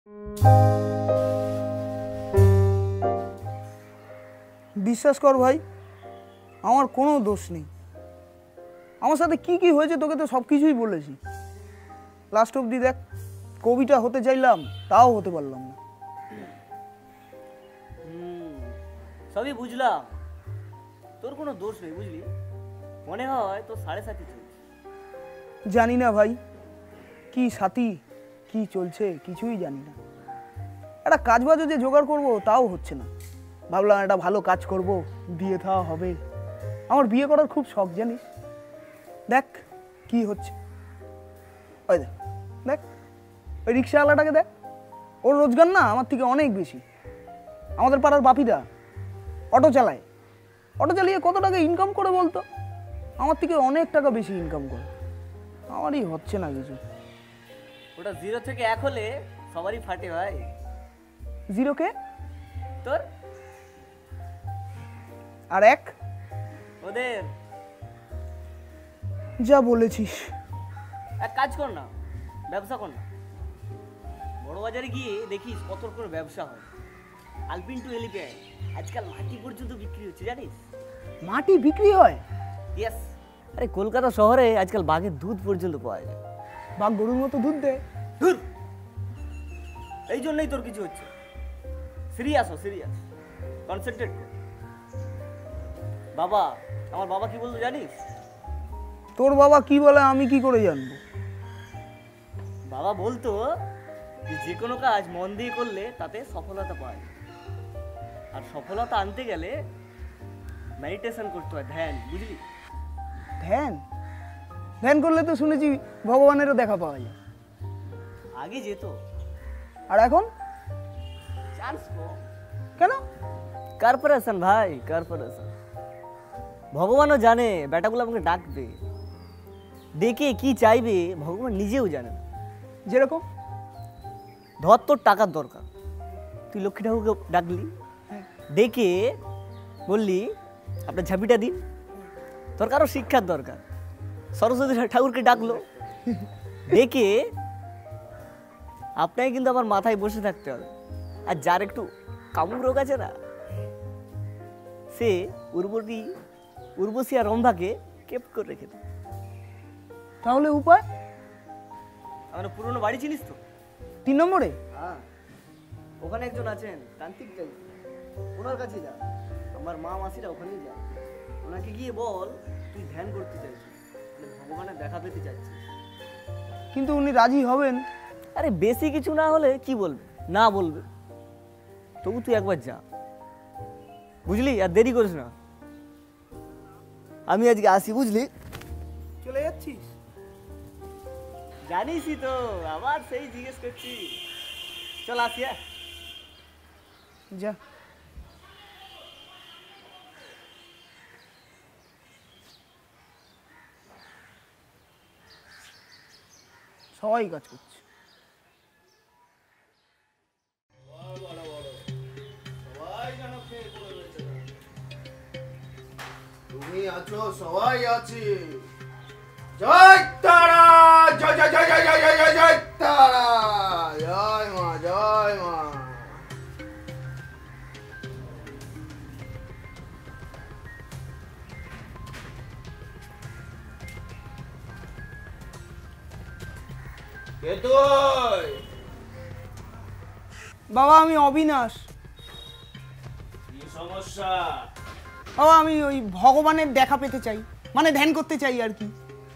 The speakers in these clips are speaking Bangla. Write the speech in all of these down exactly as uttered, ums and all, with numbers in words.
বিশ্বাস কর ভাই, আমার কোনো দোষ নেই। আমার সাথে কি কি হয়েছে তোকে তো সব কিছুই বলেছি। লাস্ট অবধি দেখ, কবিটা হতে চাইলাম তাও হতে পারলাম না। সবই বুঝলাম, তোর কোনো দোষ নেই বুঝলি। মনে হয় তোর সাড়ে সাথী চলছে। জানি না ভাই, কি সাথী কি চলছে কিছুই জানি না। একটা কাজ বাজও যে জোগাড় করবো তাও হচ্ছে না। ভাবলাম একটা ভালো কাজ করব, বিয়ে থাওয়া হবে। আমার বিয়ে করার খুব শখ জানিস। দেখ কি হচ্ছে, ওই দেখ দেখ ওই রিক্সাওয়ালাটাকে দেখ, ওর রোজগার না আমার থেকে অনেক বেশি। আমাদের পাড়ার বাপিরা অটো চালায়, অটো চালিয়ে কত টাকা ইনকাম করে বলতো? আমার থেকে অনেক টাকা বেশি ইনকাম করে। আমারই হচ্ছে না কিছু। ওটা জিরো থেকে এক হলে সবারই ফাটে ভাই। জিরো কে তোর, আর এক ওদের। যা বলেছিস। এক কাজ কর না, ব্যবসা কর না। বড় বাজারে গিয়ে দেখিস কত করে ব্যবসা হয়। আলপিন টু এলিপ্যান্ট, আজকাল মাটি পর্যন্ত বিক্রি হচ্ছে জানিস। মাটি বিক্রি হয়? ইয়েস। আরে কলকাতা শহরে আজকাল বাঘের দুধ পর্যন্ত পাওয়া যায়। বাঘ গরুর মতো দুধ দেয়? ধুর, এই জন্যই তোর কিছু হচ্ছে। সিরিয়াস হ, সিরিয়াস, কনসেন্ট্রেট কর। বাবা, আমার বাবা কি বলতো জানিস? তোর বাবা কি বলে আমি কি করে জানবো? বাবা বলতো যে যে কোনো কাজ মন দিয়ে করলে তাতে সফলতা পায়। আর সফলতা আনতে গেলে মেডিটেশন করতে হয়, ধ্যান, বুঝলি? ধ্যান? ধ্যান করলে তো শুনেছি ভগবানেরও দেখা পাওয়া যায়। আগে যেত, আর এখন চান্স কম। কেন? কর্পোরেশন ভাই, কর্পোরেশন। ভগবানও জানে বেটাগুলো আমাকে ডাকবে, ডেকে কি চাইবে ভগবান নিজেও জানে না। যেরকম ধর তোর টাকার দরকার, তুই লক্ষ্মী ঠাকুরকে ডাকলি, ডেকে বললি আপনার ঝাঁপিটা দিন। তোর কারো শিক্ষার দরকার, সরস্বতী ঠাকুরকে ডাকলো, ডেকে আপনাকে কিন্তু আমার মাথায় বসে থাকতে হবে। আর যার একটু কামুক রোগ আছে না, সে উর্বরী উর্বশী আর রম্ভাকে কেপ করে রেখে দেয়। তাহলে উপায়? আমার পুরনো বাড়ি চিনিস তো, তিন নম্বরে? হ্যাঁ, ওখানে একজন আছেন তান্ত্রিক টাইপ, ওনার কাছে যা। আমার মা মাসিরা ওখানেই যা। ওনাকে গিয়ে বল তুই ধ্যান করতে চাইছিস, ভগবানের দেখা পেতে চাচ্ছিস। কিন্তু উনি রাজি হবেন? আরে বেশি কিছু না হলে কি বলবে, না বলবে। তবু তুই একবার যা, বুঝলি? আর দেরি করিস না। আমি আজকে আসি, বুঝলি? চলে যাচ্ছিস? জানিসই তো, আবার সেই জিজ্ঞেস করছি। চল আসি। যা। সবাই কাজ করছে। তুমি আছো, সবাই আছি। জয় তারা, জয় জয় জয় জয় জয় জয় জয় তারা, জয় মা, জয় মা। কে তুই? বাবা আমি অবিনাশ। কি সমস্যা? বাবা আমি ওই ভগবানের দেখা পেতে চাই, মানে ধ্যান করতে চাই আর কি।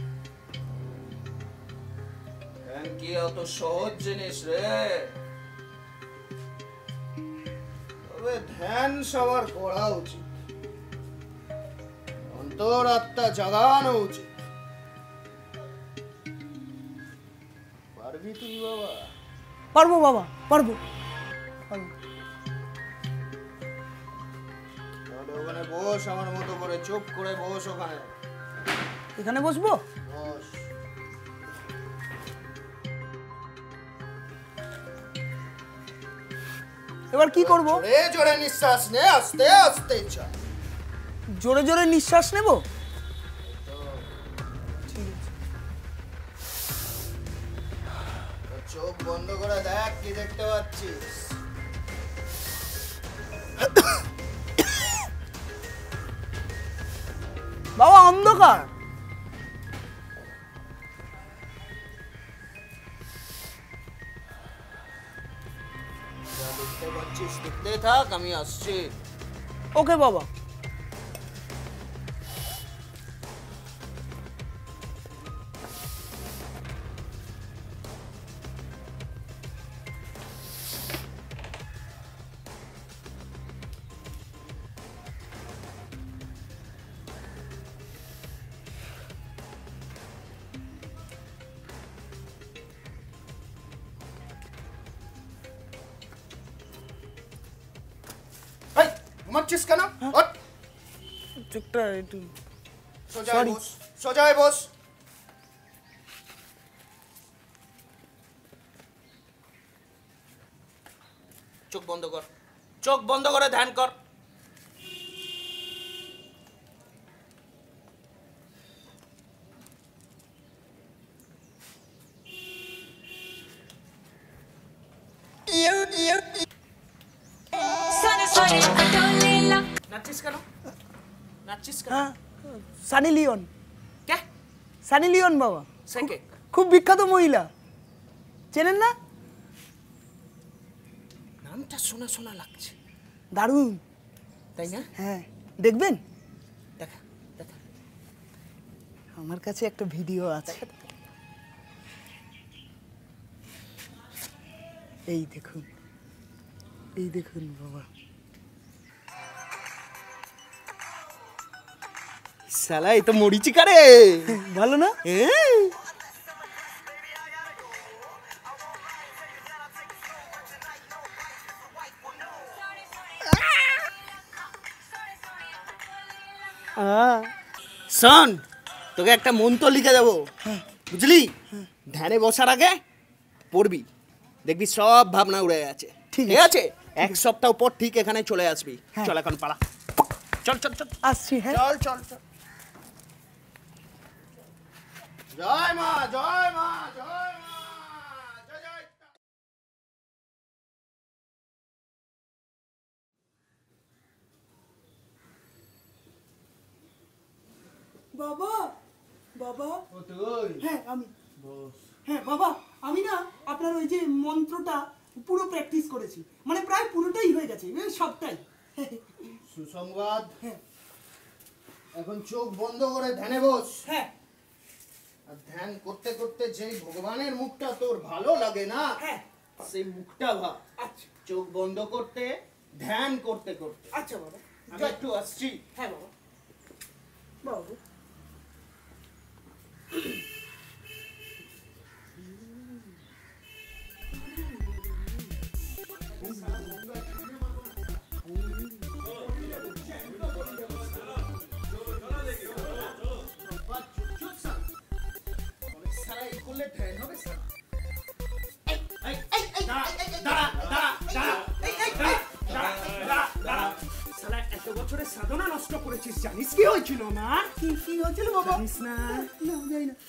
ধ্যান কি অত সহজ জিনিস রে? তবে ধ্যান সবার করা উচিত, অন্তরাত্মা জাগানো উচিত। পারবি তুই বাবা? পারবো বাবা, পারবো পারবো। তাহলে ওখানে বস, আমার মতো করে চুপ করে বস। ওখানে এখানে বসবো? বস। এবার কি করবো? জোরে জোরে নিঃশ্বাস নে, আস্তে আস্তে চল। জোরে জোরে নিঃশ্বাস নেব? ঠিক আছে। চোখ বন্ধ করে দেখ কি দেখতে পাচ্ছিস। বাবা অন্ধকার। যা দেখতে পাচ্ছিস দেখতে থাক, আমি আসছি। ওকে বাবা। ঘুমাচ্ছিস কেন? ওঠ। চোখটা একটু সোজা হয়ে বস, সোজা হয়ে বস। চোখ বন্ধ কর, চোখ বন্ধ করে ধ্যান কর। নাচছিস কেন? নাচছিস কেন? হ্যাঁ সানি লিওন। কে? সানি লিওন বাবা, সে কে? খুব বিখ্যাত মহিলা, চেনেন না? নামটা শোনা শোনা লাগছে। দারুণ তাই না? হ্যাঁ দেখবেন। দেখা দেখা। আমার কাছে একটা ভিডিও আছে, এই দেখুন, এই দেখুন বাবা। শালা এই তো মরিচিকা রে। ভালো না? শোন, তোকে একটা মন্ত্র লিখে দেবো, বুঝলি? ধ্যানে বসার আগে পড়বি, দেখবি সব ভাবনা উড়ে গেছে। ঠিক আছে? এক সপ্তাহ পর ঠিক এখানে চলে আসবি। চল এখন পালা, চল চল চল। আসছি। হ্যাঁ চল চল চল। জয় মা, জয় মা, জয় মা, জয় জয়। বাবা, বাবা। ও তুই? হ্যাঁ আমি। বস। হ্যাঁ বাবা, আমি না আপনার ওই যে মন্ত্রটা পুরো প্র্যাকটিস করেছি, মানে প্রায় পুরোটাই হয়ে গেছে, সবটাই। সুসংবাদ। হ্যাঁ, এখন চোখ বন্ধ করে ধ্যানে বস। হ্যাঁ। আর ধ্যান করতে করতে যেই ভগবানের মুখটা তোর ভালো লাগে না, হ্যাঁ, সেই মুখটা ভাব। আচ্ছা। চোখ বন্ধ করতে ধ্যান করতে করতে। আচ্ছা বাবা, আমি একটু আসছি। হ্যাঁ বাবা। বাবু সাধনা নষ্ট করেছিস, জানিস কি হয়েছিল আমার? কি কি হয়েছিল বাবা? জানিস না? না জানি না।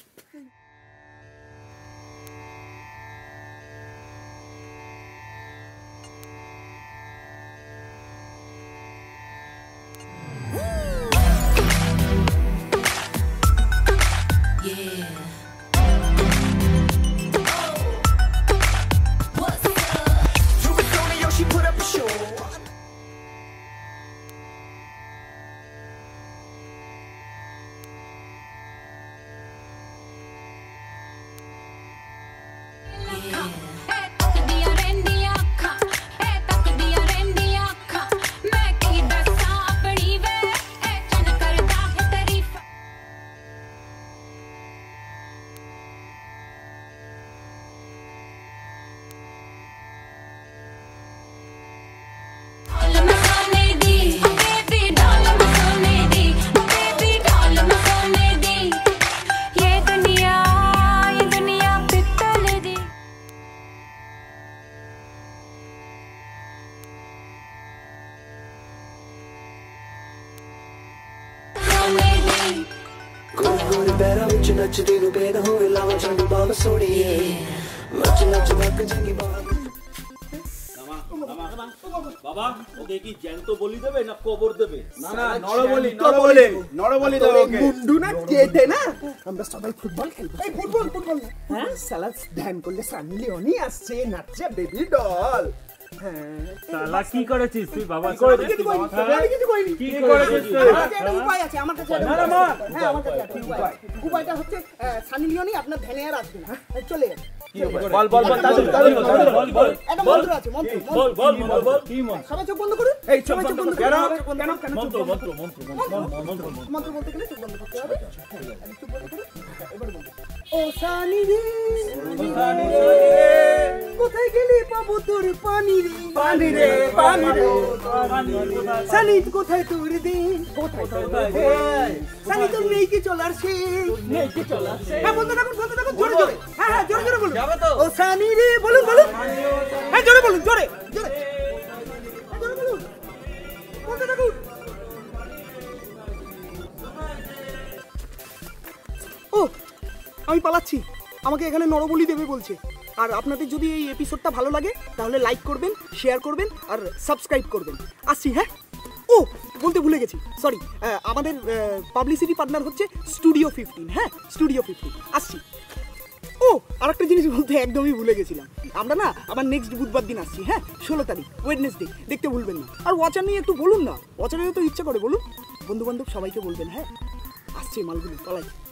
गोरी गोरी पैरों विच नचदी नूं बेद होवे लावां चंडू बाल सोड़िए বাবা ওকে কি জ্যান্ত বলি দেবে না কবর দেবে? না না নরবলি নরবলি নরবলি দাও ওকে। মুন্ডু না কেটে না আমরা সবাই ফুটবল খেলবো। এই ফুটবল ফুটবল না হ্যাঁ সালা ধ্যান করলে সানি লিওনি আসছে নাচছে বেবি ডল। শালা কি করেছিস তুই বাবা? কি করেছিস তুই বাবা? আমি কিছু করিনি। কি করেছিস তুই? আমার কাছে একটা উপায় আছে, আমার কাছে একটা উপায় আছে। হ্যাঁ আমার কাছে একটা উপায় আছে। উপায়টা হচ্ছে সানি লিওনি আপনার ধ্যানে আর আসবে না, চলে যাবে। বল বল বল তাড়াতাড়ি তাড়াতাড়ি বল বল একটা মন্ত্র আছে, মন্ত্র বল বল মন্ত্র বল। কি মন্ত্র? সবাই চোখ বন্ধ করুন। এই চোখ বন্ধ করুন। কেন কেন কেন মন্ত্র মন্ত্র মন্ত্র মন্ত্র মন্ত্র বলতে গেলে চোখ বন্ধ করতে হবে। চোখ বন্ধ করুন। এবার বলুন। ও সানি রে সানি রে কোথায় গেলি পাবো তোর পানি রে পানি রে পানি রে সানি কোথায় তোর দিন কোথায় তোর দিন সানি তোর নেই কি চলার সে নেই কি চলার সে। হ্যাঁ বলতে থাকুন বলতে থাকুন জোরে জোরে। হ্যাঁ হ্যাঁ জোরে জোরে বলুন। যাবে তো। ও সানি রে বলুন বলুন। হ্যাঁ জোরে বলুন জোরে জোরে জোরে বলুন বলতে থাকুন। ও আমি পালাচ্ছি, আমাকে এখানে নরবলি দেবে বলছে। আর আপনাদের যদি এই এপিসোডটা ভালো লাগে তাহলে লাইক করবেন, শেয়ার করবেন আর সাবস্ক্রাইব করবেন। আসছি হ্যাঁ। ও বলতে ভুলে গেছি, সরি। আমাদের পাবলিসিটি পার্টনার হচ্ছে স্টুডিও ফিফটিন। হ্যাঁ স্টুডিও ফিফটিন আসছি। ও আর একটা জিনিস বলতে একদমই ভুলে গেছিলাম, আমরা না আবার নেক্সট বুধবার দিন আসছি। হ্যাঁ ষোলো তারিখ ওয়েডনেসডে, দেখতে ভুলবেন না। আর ওয়াচার নিয়ে একটু বলুন না, ওয়াচারেরও তো ইচ্ছা করে বলুন, বন্ধু বান্ধব সবাইকে বলবেন। হ্যাঁ আসছে মালগুলি তলায়।